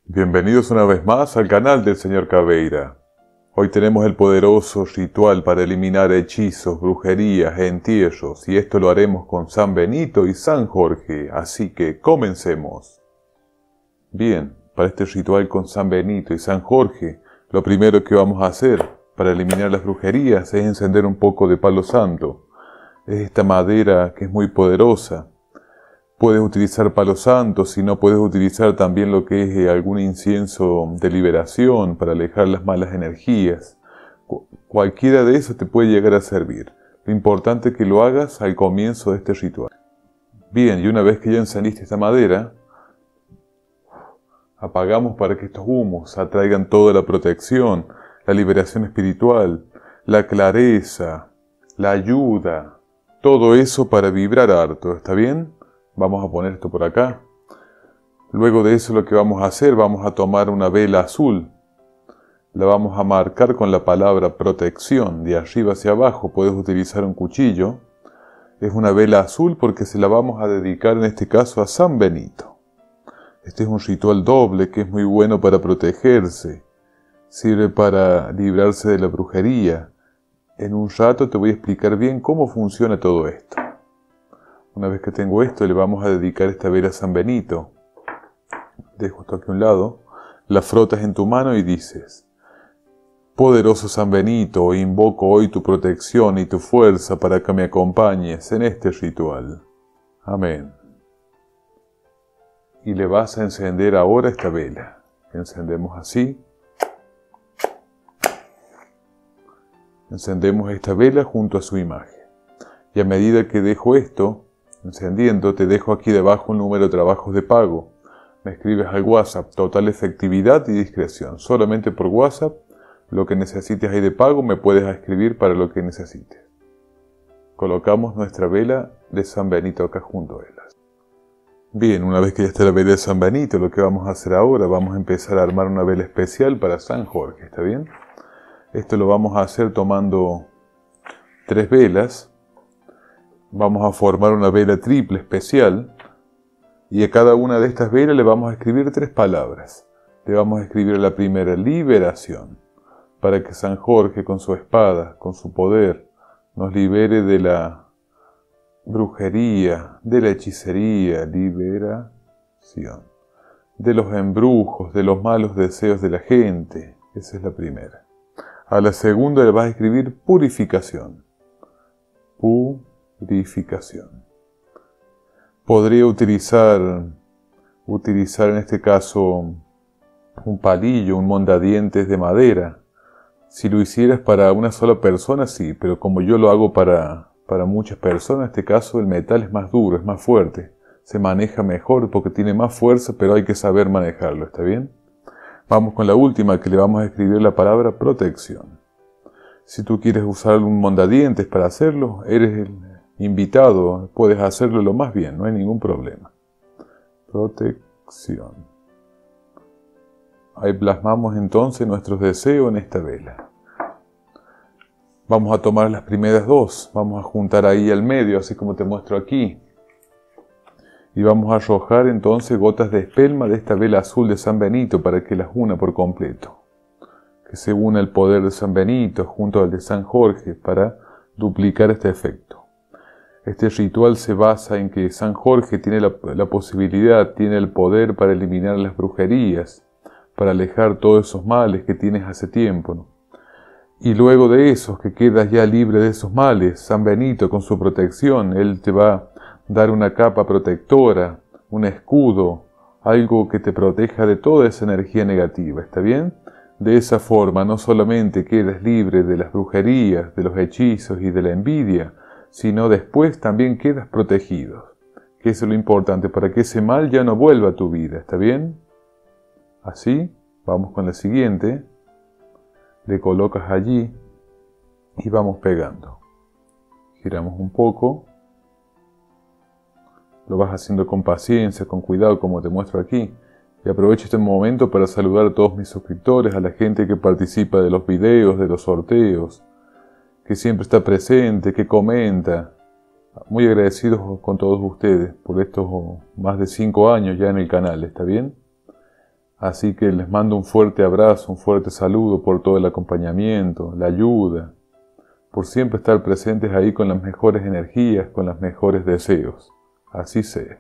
Bienvenidos una vez más al canal del Señor Caveira. Hoy tenemos el poderoso ritual para eliminar hechizos, brujerías, entierros, y esto lo haremos con San Benito y San Jorge, así que comencemos. Bien, para este ritual con San Benito y San Jorge, lo primero que vamos a hacer para eliminar las brujerías es encender un poco de palo santo. Es esta madera que es muy poderosa. Puedes utilizar palo santo, si no puedes utilizar también lo que es algún incienso de liberación para alejar las malas energías. Cualquiera de esos te puede llegar a servir. Lo importante es que lo hagas al comienzo de este ritual. Bien, y una vez que ya encendiste esta madera, apagamos para que estos humos atraigan toda la protección, la liberación espiritual, la clareza, la ayuda, todo eso para vibrar harto, ¿está bien? Vamos a poner esto por acá. Luego de eso lo que vamos a hacer, vamos a tomar una vela azul. La vamos a marcar con la palabra protección, de arriba hacia abajo. Puedes utilizar un cuchillo. Es una vela azul porque se la vamos a dedicar en este caso a San Benito. Este es un ritual doble que es muy bueno para protegerse. Sirve para librarse de la brujería. En un rato te voy a explicar bien cómo funciona todo esto. Una vez que tengo esto, le vamos a dedicar esta vela a San Benito. Dejo esto aquí a un lado. La frotas en tu mano y dices: Poderoso San Benito, invoco hoy tu protección y tu fuerza para que me acompañes en este ritual. Amén. Y le vas a encender ahora esta vela. Encendemos así. Encendemos esta vela junto a su imagen. Y a medida que dejo esto encendiendo, te dejo aquí debajo un número de trabajos de pago. Me escribes al WhatsApp, total efectividad y discreción. Solamente por WhatsApp, lo que necesites ahí de pago, me puedes escribir para lo que necesites. Colocamos nuestra vela de San Benito acá junto a ellas. Bien, una vez que ya está la vela de San Benito, lo que vamos a hacer ahora, vamos a empezar a armar una vela especial para San Jorge, ¿está bien? Esto lo vamos a hacer tomando 3 velas. Vamos a formar una vela triple especial y a cada una de estas velas le vamos a escribir 3 palabras. Le vamos a escribir la primera, liberación, para que San Jorge con su espada, con su poder, nos libere de la brujería, de la hechicería, liberación, de los embrujos, de los malos deseos de la gente. Esa es la primera. A la segunda le vas a escribir purificación. Purificación. Podría utilizar en este caso un palillo, un mondadientes de madera. Si lo hicieras para una sola persona, sí, pero como yo lo hago para muchas personas, en este caso el metal es más duro, es más fuerte. Se maneja mejor porque tiene más fuerza, pero hay que saber manejarlo, ¿está bien? Vamos con la última, que le vamos a escribir la palabra protección. Si tú quieres usar un mondadientes para hacerlo, eres el invitado, puedes hacerlo lo más bien, no hay ningún problema. Protección. Ahí plasmamos entonces nuestros deseos en esta vela. Vamos a tomar las primeras 2, vamos a juntar ahí al medio, así como te muestro aquí. Y vamos a arrojar entonces gotas de espelma de esta vela azul de San Benito para que las una por completo. Que se una el poder de San Benito junto al de San Jorge para duplicar este efecto. Este ritual se basa en que San Jorge tiene la posibilidad, tiene el poder para eliminar las brujerías, para alejar todos esos males que tienes hace tiempo, ¿no? Y luego de esos, que quedas ya libre de esos males, San Benito con su protección, él te va a dar una capa protectora, un escudo, algo que te proteja de toda esa energía negativa, ¿está bien? De esa forma no solamente quedas libre de las brujerías, de los hechizos y de la envidia, sino después también quedas protegido. Que eso es lo importante, para que ese mal ya no vuelva a tu vida, ¿está bien? Así, vamos con la siguiente. Le colocas allí y vamos pegando. Giramos un poco. Lo vas haciendo con paciencia, con cuidado, como te muestro aquí. Y aprovecho este momento para saludar a todos mis suscriptores, a la gente que participa de los videos, de los sorteos, que siempre está presente, que comenta. Muy agradecidos con todos ustedes por estos más de 5 años ya en el canal, ¿está bien? Así que les mando un fuerte abrazo, un fuerte saludo por todo el acompañamiento, la ayuda, por siempre estar presentes ahí con las mejores energías, con los mejores deseos. Así sea.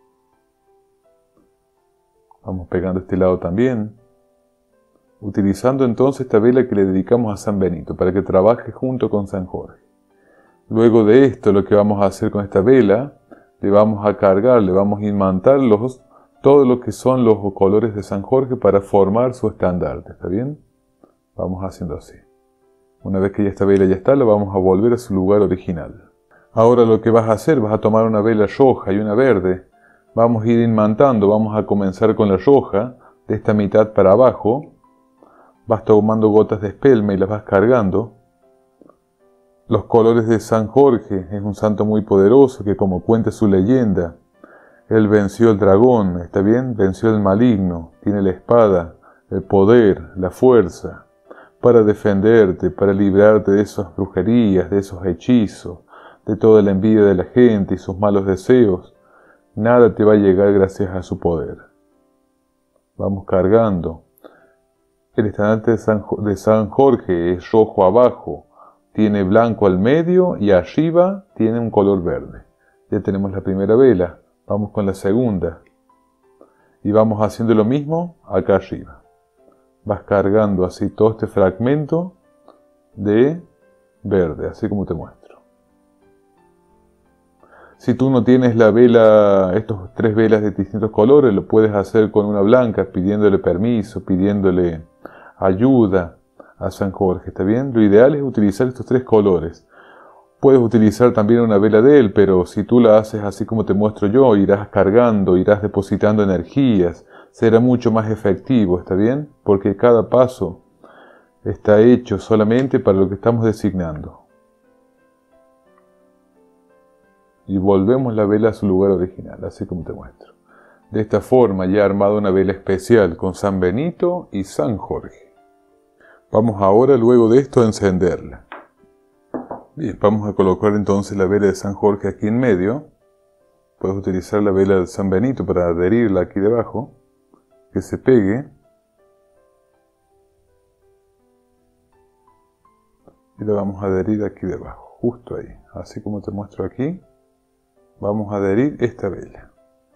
Vamos pegando este lado también, utilizando entonces esta vela que le dedicamos a San Benito, para que trabaje junto con San Jorge. Luego de esto, lo que vamos a hacer con esta vela, le vamos a cargar, le vamos a imantar todo lo que son los colores de San Jorge para formar su estandarte, ¿está bien? Vamos haciendo así. Una vez que ya esta vela ya está, la vamos a volver a su lugar original. Ahora lo que vas a hacer, vas a tomar una vela roja y una verde. Vamos a ir imantando, vamos a comenzar con la roja, de esta mitad para abajo. Vas tomando gotas de espelma y las vas cargando. Los colores de San Jorge, es un santo muy poderoso que, como cuenta su leyenda, él venció el dragón, ¿está bien? Venció el maligno, tiene la espada, el poder, la fuerza, para defenderte, para librarte de esas brujerías, de esos hechizos, de toda la envidia de la gente y sus malos deseos. Nada te va a llegar gracias a su poder. Vamos cargando. El estandarte de San Jorge es rojo abajo, tiene blanco al medio y arriba tiene un color verde. Ya tenemos la primera vela. Vamos con la segunda. Y vamos haciendo lo mismo acá arriba. Vas cargando así todo este fragmento de verde, así como te muestro. Si tú no tienes la vela, estos 3 velas de distintos colores, lo puedes hacer con una blanca, pidiéndole permiso, pidiéndole ayuda a San Jorge, ¿está bien? Lo ideal es utilizar estos 3 colores. Puedes utilizar también una vela de él, pero si tú la haces así como te muestro yo, irás cargando, irás depositando energías, será mucho más efectivo, ¿está bien? Porque cada paso está hecho solamente para lo que estamos designando. Y volvemos la vela a su lugar original, así como te muestro. De esta forma ya he armado una vela especial con San Benito y San Jorge. Vamos ahora, luego de esto, a encenderla. Bien, vamos a colocar entonces la vela de San Jorge aquí en medio. Puedes utilizar la vela de San Benito para adherirla aquí debajo, que se pegue. Y la vamos a adherir aquí debajo, justo ahí. Así como te muestro aquí, vamos a adherir esta vela.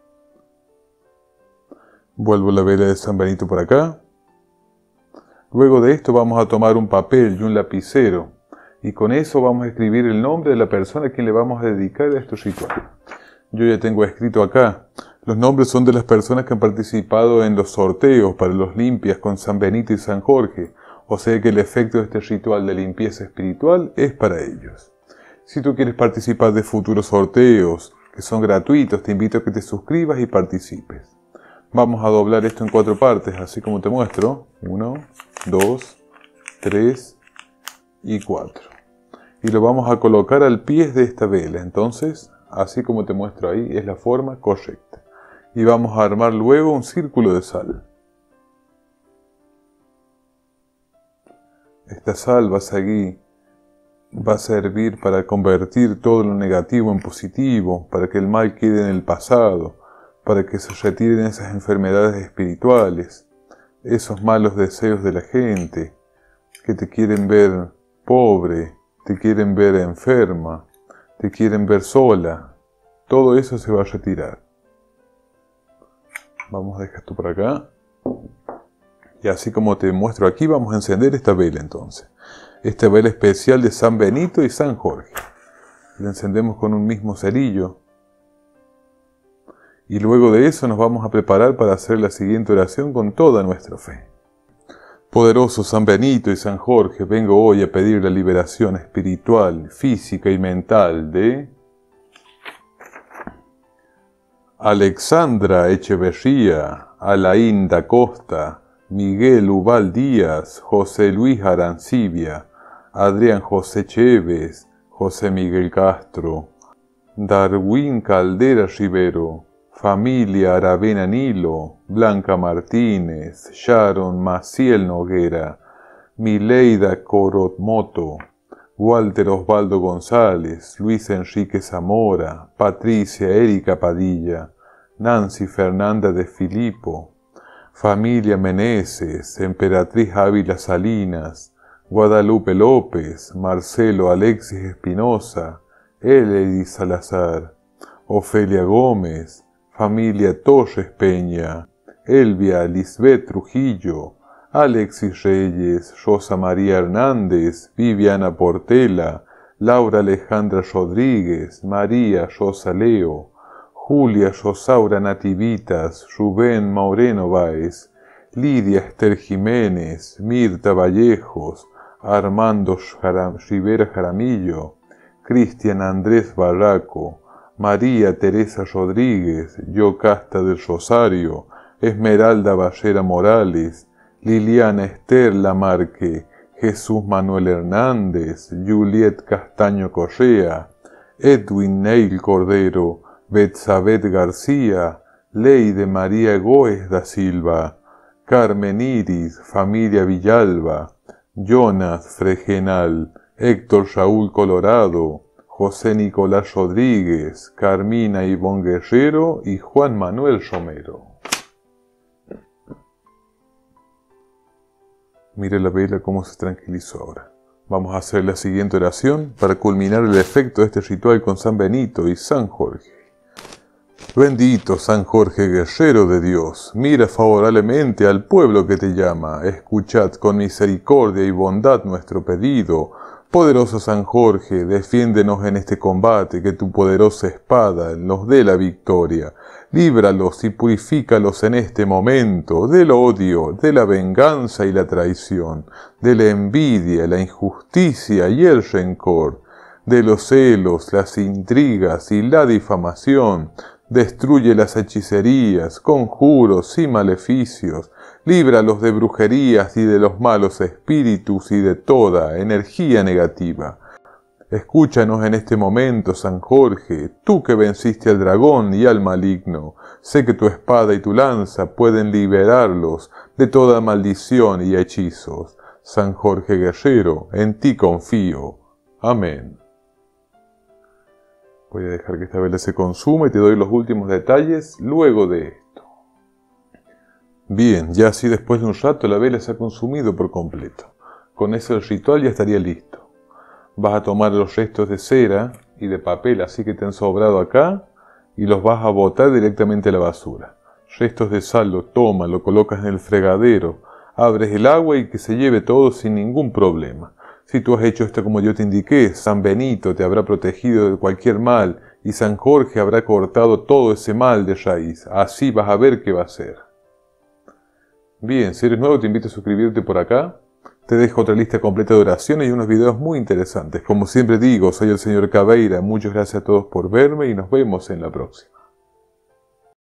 Vuelvo la vela de San Benito por acá. Luego de esto vamos a tomar un papel y un lapicero. Y con eso vamos a escribir el nombre de la persona a quien le vamos a dedicar a este ritual. Yo ya tengo escrito acá. Los nombres son de las personas que han participado en los sorteos para los limpias con San Benito y San Jorge. O sea que el efecto de este ritual de limpieza espiritual es para ellos. Si tú quieres participar de futuros sorteos, que son gratuitos, te invito a que te suscribas y participes. Vamos a doblar esto en 4 partes, así como te muestro. 1, 2, 3 y 4. Y lo vamos a colocar al pie de esta vela. Entonces, así como te muestro ahí, es la forma correcta. Y vamos a armar luego un círculo de sal. Esta sal va a servir para convertir todo lo negativo en positivo, para que el mal quede en el pasado, para que se retiren esas enfermedades espirituales, esos malos deseos de la gente, que te quieren ver pobre, te quieren ver enferma, te quieren ver sola. Todo eso se va a retirar. Vamos a dejar esto por acá. Y así como te muestro aquí, vamos a encender esta vela entonces. Esta vela especial de San Benito y San Jorge. La encendemos con un mismo cerillo. Y luego de eso nos vamos a preparar para hacer la siguiente oración con toda nuestra fe. Poderoso San Benito y San Jorge, vengo hoy a pedir la liberación espiritual, física y mental de Alexandra Echeverría, Alain da Costa, Miguel Ubal Díaz, José Luis Arancibia, Adrián José Chévez, José Miguel Castro, Darwin Caldera Rivero, Familia Aravena Nilo, Blanca Martínez, Sharon Maciel Noguera, Mileida Corotmoto, Walter Osvaldo González, Luis Enrique Zamora, Patricia Erika Padilla, Nancy Fernanda de Filipo, familia Meneses, Emperatriz Ávila Salinas, Guadalupe López, Marcelo Alexis Espinosa, Elady Salazar, Ofelia Gómez, familia Torres Peña, Elvia Lisbeth Trujillo, Alexis Reyes, Rosa María Hernández, Viviana Portela, Laura Alejandra Rodríguez, María Rosa Leo, Julia Rosaura Nativitas, Rubén Maureno Báez, Lidia Esther Jiménez, Mirta Vallejos, Armando Rivera Jaramillo, Cristian Andrés Barraco, María Teresa Rodríguez, Yocasta del Rosario, Esmeralda Barrera Morales, Liliana Esther Lamarque, Jesús Manuel Hernández, Juliet Castaño Correa, Edwin Neil Cordero, Betsabeth García, Leide María Góez da Silva, Carmen Iris, familia Villalba, Jonas Fregenal, Héctor Raúl Colorado, José Nicolás Rodríguez, Carmina Ivonne Guerrero y Juan Manuel Romero. Mire la vela cómo se tranquilizó ahora. Vamos a hacer la siguiente oración para culminar el efecto de este ritual con San Benito y San Jorge. Bendito San Jorge, guerrero de Dios, mira favorablemente al pueblo que te llama, escuchad con misericordia y bondad nuestro pedido. Poderoso San Jorge, defiéndenos en este combate, que tu poderosa espada nos dé la victoria. Líbralos y purifícalos en este momento del odio, de la venganza y la traición, de la envidia, la injusticia y el rencor, de los celos, las intrigas y la difamación. Destruye las hechicerías, conjuros y maleficios. Líbralos de brujerías y de los malos espíritus y de toda energía negativa. Escúchanos en este momento, San Jorge, tú que venciste al dragón y al maligno. Sé que tu espada y tu lanza pueden liberarlos de toda maldición y hechizos. San Jorge Guerrero, en ti confío. Amén. Voy a dejar que esta vela se consuma y te doy los últimos detalles luego de esto. Bien, ya así después de un rato la vela se ha consumido por completo. Con eso el ritual ya estaría listo. Vas a tomar los restos de cera y de papel así que te han sobrado acá y los vas a botar directamente a la basura. Restos de sal lo tomas, lo colocas en el fregadero, abres el agua y que se lleve todo sin ningún problema. Si tú has hecho esto como yo te indiqué, San Benito te habrá protegido de cualquier mal y San Jorge habrá cortado todo ese mal de raíz. Así vas a ver qué va a ser. Bien, si eres nuevo te invito a suscribirte por acá. Te dejo otra lista completa de oraciones y unos videos muy interesantes. Como siempre digo, soy el Señor Caveira. Muchas gracias a todos por verme y nos vemos en la próxima.